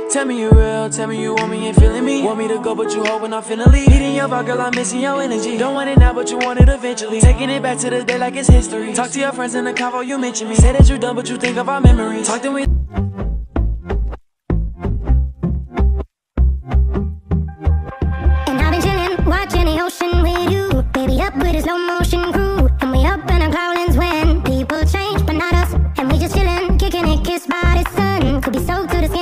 Tell me you real, tell me you want me and feeling me. Want me to go but you hoping I'm finna leave. Eating your vibe, girl, I'm missing your energy. Don't want it now but you want it eventually. Taking it back to the day like it's history. Talk to your friends in the convo, you mention me. Say that you done but you think of our memories. Talk to me. And I've been chillin', watching the ocean with you. Baby up with a slow motion crew. And we up in our growlings when people change but not us. And we just chillin', kicking it, kissed by the sun. Could be soaked to the skin.